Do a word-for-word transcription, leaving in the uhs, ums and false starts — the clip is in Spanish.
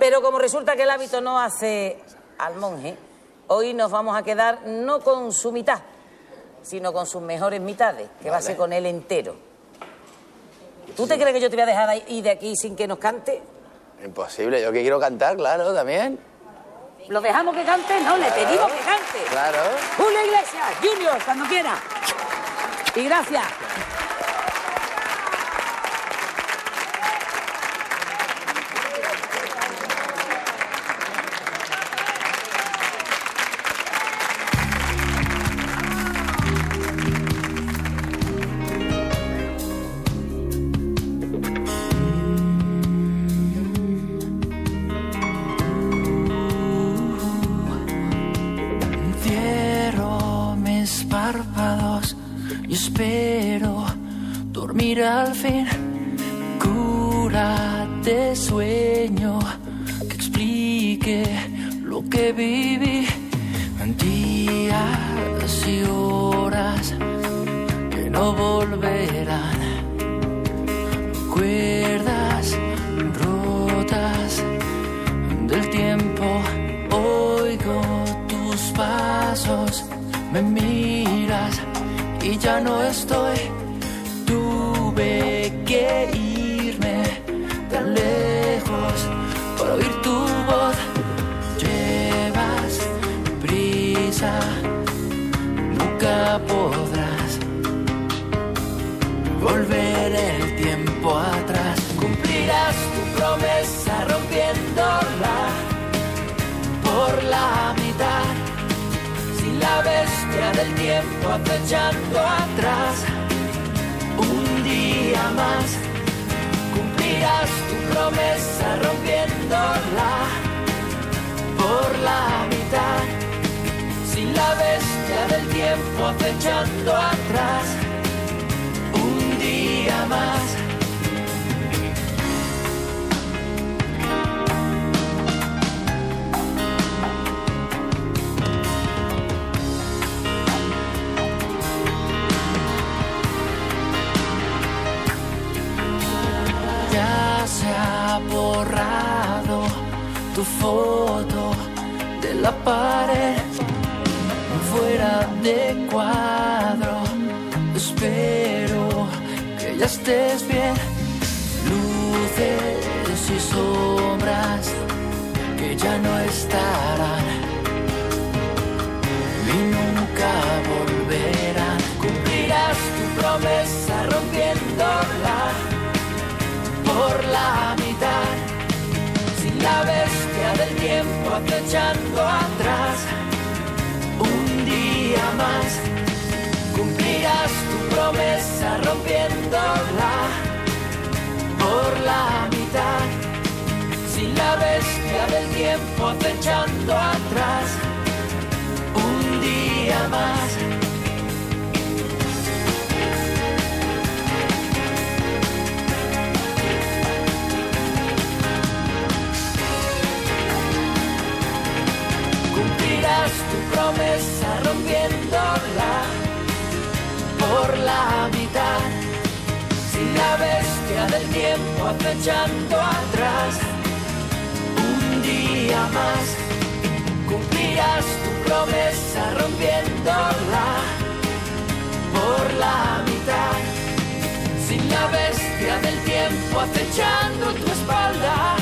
Pero como resulta que el hábito no hace al monje, hoy nos vamos a quedar no con su mitad, sino con sus mejores mitades, que vale. va a ser con él entero. ¿Tú te crees que yo te voy a dejar ir de aquí sin que nos cante? Imposible, yo que quiero cantar, claro, también. ¿Lo dejamos que cante? No, claro. Le pedimos que cante. Claro. Julio Iglesias, Junior, cuando quiera. Y gracias. Y espero dormir al fin, cura de sueño que explique lo que viví en días y horas que no volverán. Cuerdas rotas del tiempo, oigo tus pasos, me miras y ya no estoy. Tuve que irme tan lejos para oír tu voz. Llevas prisa, nunca podrás volver el tiempo atrás. Cumplirás tu promesa rompiéndola por la mitad. La bestia del tiempo acechando atrás. Un día más cumplirás tu promesa rompiéndola por la mitad. Sin la bestia del tiempo acechando atrás. Un día más. Se ha borrado tu foto de la pared, fuera de cuadro. Espero que ya estés bien. Luces y sombras que ya no estarán y nunca volverán. Cumplirás tu promesa rompiéndola por la mitad. Sin la bestia del tiempo acechando atrás. Un día más cumplirás tu promesa rompiéndola por la mitad. Sin la bestia del tiempo acechando atrás. Un día más. Tu promesa rompiéndola por la mitad. Sin la bestia del tiempo acechando atrás. Un día más cumplirás tu promesa rompiéndola por la mitad. Sin la bestia del tiempo acechando tu espalda.